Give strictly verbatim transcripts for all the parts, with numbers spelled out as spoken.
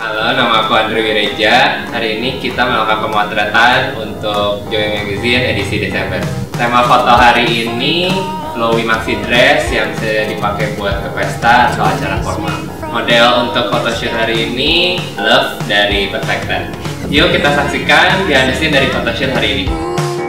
Halo, nama aku Andrew Wireja. Hari ini kita melakukan pemotretan untuk Joy Magazine edisi Desember. Tema foto hari ini flowy maxi dress yang bisa dipakai buat ke pesta atau acara formal. Model untuk photoshoot hari ini Love dari Perfected. Yuk kita saksikan behind the scene dari photoshoot hari ini.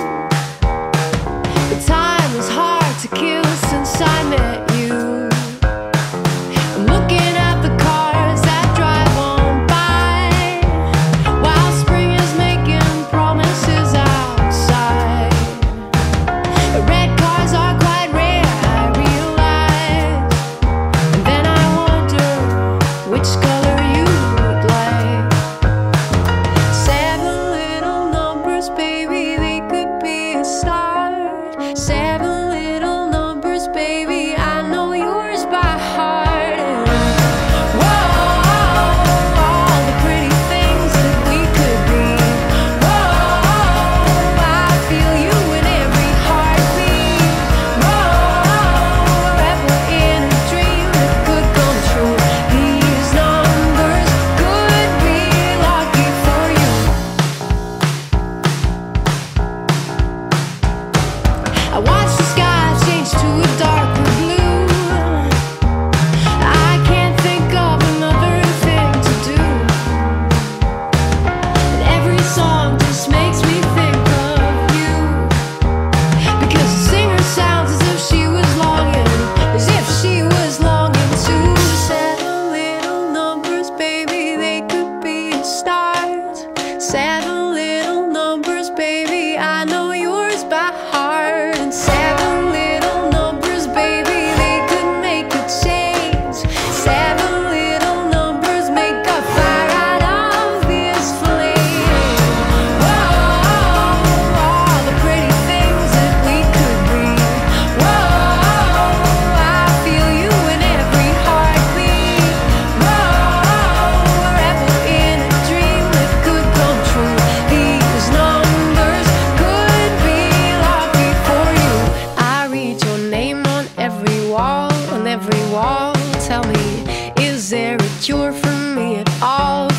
I watch the sky change to a darker blue. I can't think of another thing to do. And every song just makes me think of you. Because the singer sounds as if she was longing, as if she was longing to seven little numbers, baby, they could be a start. Seven little numbers, baby, I know yours by heart. Seven little numbers, baby, they could make a change. Seven little numbers make a fire out of this flame. Whoa, all the pretty things that we could be. Whoa, I feel you in every heartbeat. Whoa, we're ever in a dream that could come true. These numbers could be lucky for you. I read your name on every wall, on every wall. Tell me, is there a cure for me at all?